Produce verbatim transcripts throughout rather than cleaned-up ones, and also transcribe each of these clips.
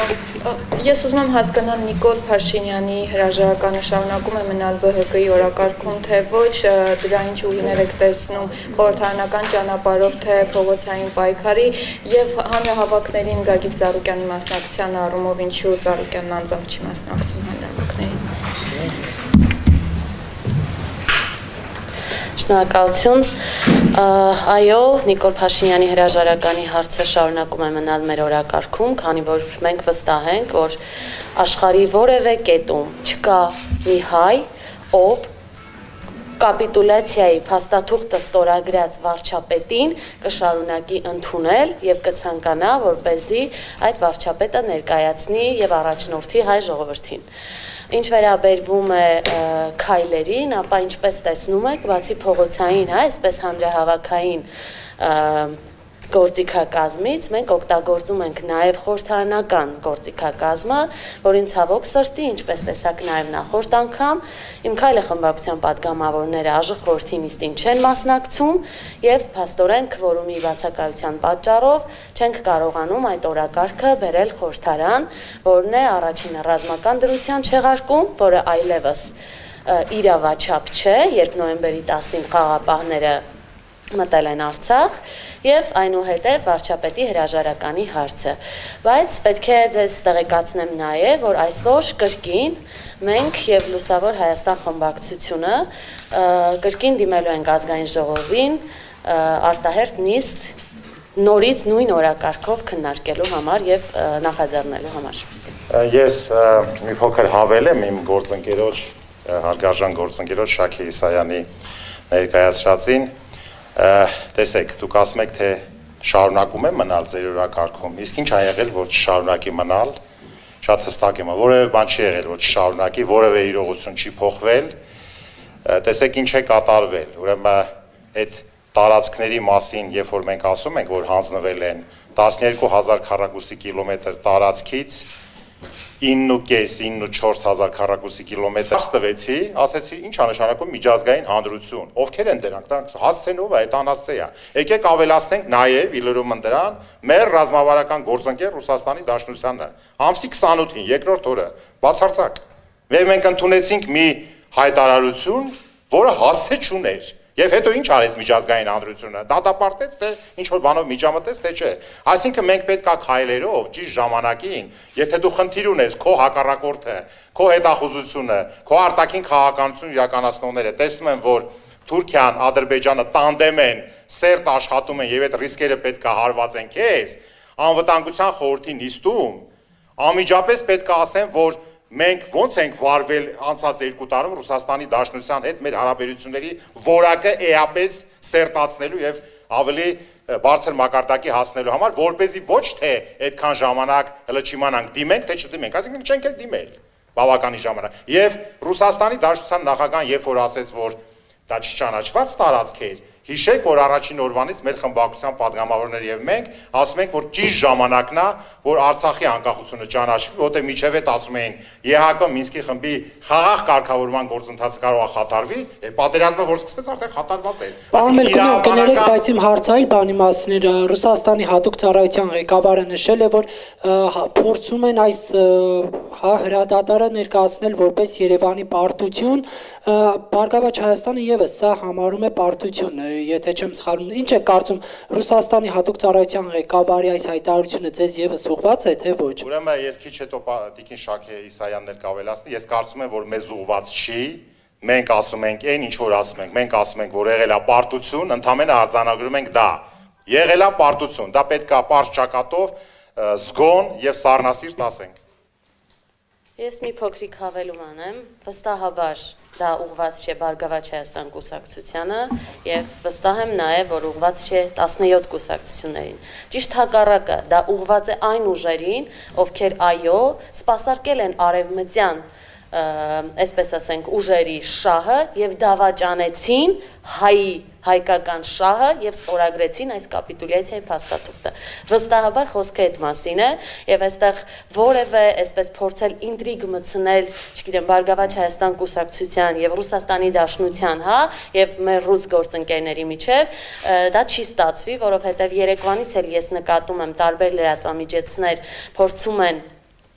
Ես ուզում եմ հասկանալ Նիկոլ Փաշինյանի հրաժարականը շարունակում է մնալ Բ Հ Կ-ի օրակարգում, թե ոչ, դրա ինչ ուղիներ եք տեսնում խորհրդարանական ճանապարհով, թե փողոցային պայքարի եւ հանրահավաքներին Գագիկ Ծառուկյանի մասնակցության առումով ինչու Ծառուկյանն անձամբ չի մասնակցում հանրահավաքներին։ Շնորհակալություն։ Այո, Նիկոլ Փաշինյանի հրաժարականի հարցը շարունակում է մնալ մեր օրակարգում, քանի որ մենք վստահ ենք, որ աշխարհի որևէ կետում չկա մի հայ, ով կապիտուլյացիայի փաստաթուղթը ստորագրած վարչապետին կշարունակի ընդունել եւ կցանկանա, որպեսզի այդ վարչապետը ներկայացնի եւ առաջնորդի հայ ժողովրդին։ Ինչ վերաբերվում է քայլերին, ապա ինչպես տեսնում եք, բացի փողոցային, հա, այսպես հանրահավաքային գործիքակազմից մենք օգտագործում ենք նաև խորհրդարանական գործիքակազմը, որին ցավոք սրտի, ինչպես տեսակ նաև նախորդ անգամ, իմ քայլը խմբագրության падգամավորները ԱԺ խորհրդի նիստին չեն մասնակցում եւ փաստորեն քվորումի բացակայության պատճառով չենք կարողանում այդ օրակարգը բերել խորհրդարան, որն է առաջինը ռազմական դրության չեղարկում, որը այլևս իրավաչափ չէ, երբ նոյեմբերի տասին խաղապահները մտել են Արցախ եւ այնուհետեւ վարչապետի հրաժարականի հարցը, բայց պետք է ձեզ տեղեկացնեմ նաեւ, որ այսօր կրկին մենք եւ Լուսավոր Հայաստան խմբակցությունը կրկին դիմելու ենք ազգային ժողովին արտահերթ նիստ նորից նույն օրակարգով քննարկելու համար եւ նախաձեռնելու համար։ Ես մի փոքր հավելեմ իմ գործընկերոջ հարգարժան գործընկերոջ Շաքե Իսայանի ներկայացրածին։ Տեսեք, դուք ասում եք, թե շարունակում է մնալ ձեր օրակարգում, իսկ ինչ ա եղել, որ չշարունակի մնալ, շատ հստակ եմ, որևէ բան չի եղել, որ չշարունակի, որևէ իրողություն չի փոխվել, տեսեք ինչ է կատարվել, ուրեմն այդ տարածքների մասին, երբ որ մենք ասում ենք, որ հանձնվել են տասներկու հազար քառակուսի կիլոմետր տարածքից իննուկես իննուչորս հազար քառակուսի կիլոմետր ստվեցի, ասեցի, ինչ ա նշանակում միջազգային հանրություն, ովքեր են դրանք, դրանք հասցենով այդ անհասցե է։ Եկեք ավելացնենք նաև իլրում դրան մեր ռազմավարական գործընկեր Ռուսաստանի Դաշնությանը, ամսի քսանութին, երկրորդ օրը, բացարձակ։ Եվ մենք ընդունեցինք մի հայտարարություն, որը հասցե չուներ։ Եվ հետո ինչ արեց միջազգային հանրությունը, դատապարտեց, թե ինչ-որ բանով միջամտեց, թե չէ։ Այսինքն մենք պետք է քայլերով ճիշտ ժամանակին, եթե դու խնդիր ունես քո հակառակորդը, քո հետախուզությունը, քո արտաքին քաղաքականություն իրականացնողները տեսնում են, որ Թուրքիան, Ադրբեջանը տանդեմ են, սերտ աշխատում են եւ այդ ռիսկերը պետք է հարվածեն քեզ, անվտանգության խորհրդի նիստում անմիջապես պետք է ասեն, որ մենք ոնց ենք վարվել անցած երկու տարում Ռուսաստանի Դաշնության հետ մեր հարաբերությունների որակը էապես սերտացնելու եւ ավելի բարձր մակարդակի հասնելու համար, որպեսզի ոչ թե այդքան ժամանակ հələ չիմանանք դիմենք, թե չդիմենք, այսինքն չենք էլ դիմել բավականին ժամանակ։ Եվ Ռուսաստանի Դաշնության նախագահան երբ որ ասեց, որ դա չճանաչված տարածք էր, հիշեք, որ առաջին օրվանից մեր խմբագրության падգամավորները եւ մենք ասում ենք, որ ճիշտ ժամանակն է, որ Արցախի անկախությունը ճանաչվի, որտեղ միջև այդ ասում էին Է Հ Կ Մինսկի խմբի խաղաղ կարգավորման գործընթացը կարող է խաթարվի, եւ պատերազմը որ սկսվեց արդեն խաթարված էր։ Պարոն Մելքոնյան, կներեք, բայց իմ հարցային բանի մասին Ռուսաստանի հատուկ ծառայության ղեկավարը նշել է, որ փորձում են այս հրադադարը ներկայացնել որպես Երևանի պարտություն, Բարգավաճ Հայաստանը եւս սա համարում է պարտություն, եթե չեմ սխալվում։ Ինչ է կարծում Ռուսաստանի հատուկ ծառայության ղեկավարի այս հայտարարությունը ձեզ եւս ուղղված է, թե ոչ։ Ուրեմն ես քիչ հետո Տիկին Շաքե Իսայանն էլ կավելացնի, ես կարծում եմ, որ մեզ ուղղված չի, մենք ասում ենք այն, ինչ որ ասում ենք, մենք ասում ենք, որ եղել է պարտություն, ընդհանրապես արձանագրում ենք դա։ Եղել է պարտություն, դա պետք է պարզ ճակատով զգոն եւ սառնասիրտ ասենք։ Ես մի փոքրիկ հավելում անեմ, վստահաբար դա ուղղված չէ Բարգավաճ Հայաստան կուսակցությանը եւ վստահ եմ նաեւ, որ ուղղված չէ տասնյոթ կուսակցություններին։ Ճիշտ հակառակը, դա ուղղված է այն ուժերին, ովքեր այո, սպասարկել են արևմտյան, այսպես ասենք, ուժերի շահը եւ դավաճանեցին հայի հայկական շահը եւ ստորագրեցին այս կապիտուլյացիայի փաստաթուղթը։ Վստահաբար խոսքը այդ մասին է եւ այստեղ որևէ այսպես փորձել ինտրիգ մտցնել, չգիտեմ, Բարգավաճ Հայաստան կուսակցության եւ Ռուսաստանի Դաշնության, հա, եւ մեր ռուս գործընկերների միջեւ դա չի ստացվի, որովհետեւ Երևանից էլ ես նկատում եմ տարբեր լրատվամիջոցներ փորձում են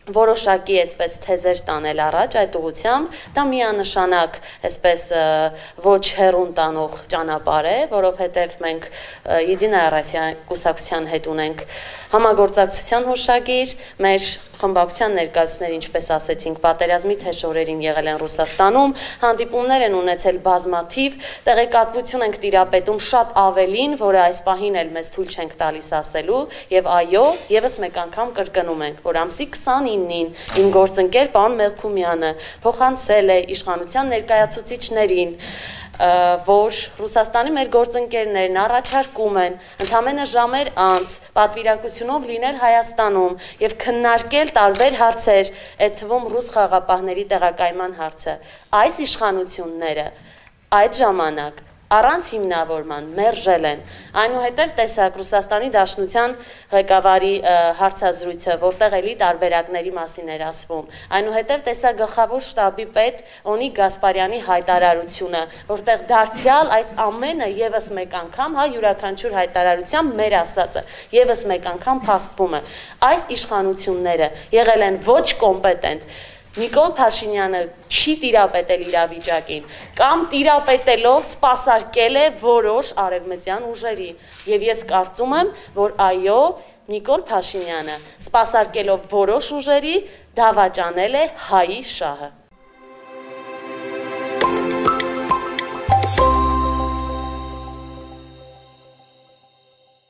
որոշակի այսպես թեզեր տանել առաջ այդ ուղղությամբ, դա միանշանակ այսպես ոչ հեռուն տանող ճանապարհ է, որովհետև մենք Եդինայա Ռոսիա կուսակցության հետ ունենք համագործակցության հուշագիր, մեր խմբագրության ներկայացուցիչները, ինչպես ասեցինք, պատերազմի թեժ օրերին եղել են Ռուսաստանում, հանդիպումներ են ունեցել բազմաթիվ, տեղեկատվություն ենք տիրապետում շատ ավելին, որը այս պահին էլ մեզ թույլ չենք տալիս ասելու, եւ այո, եւս մեկ անգամ կրկնում ենք, որ ամսի քսանինին իմ գործընկեր պարոն Մելքումյանը փոխանցել է իշխանության ներկայացուցիչներին, որ Ռուսաստանի մեր գործընկերներն առաջարկում են ընդամենը ժամեր անց պատվիրակությունով լինել Հայաստանում եւ քննարկել տարբեր հարցեր, այդ թվում ռուս խաղաղապահների տեղակայման հարցը։ Այս իշխանությունները այդ ժամանակ առանց հիմնավորման մերժել են, այնուհետև տեսակ Ռուսաստանի Դաշնության ղեկավարի հարցազրույցը, որտեղ էլի տարբերակների մասին էր ասվում, այնուհետև տեսակ գլխավոր շտաբի պետ Օնիկ Գասպարյանի հայտարարությունը, որտեղ դարձյալ այս ամենը եւս մեկ անգամ, հա, յուրաքանչյուր հայտարարությամբ մեր ասածը եւս մեկ անգամ փաստվում է։ Այս իշխանությունները եղել են ոչ կոմպետենտ, Նիկոլ Փաշինյանը չի տիրապետել իրավիճակին, կամ տիրապետելով սպասարկել է որոշ արևմտյան ուժերի, եւ ես կարծում եմ, որ այո, Նիկոլ Փաշինյանը սպասարկելով որոշ ուժերի դավաճանել է հայի շահը։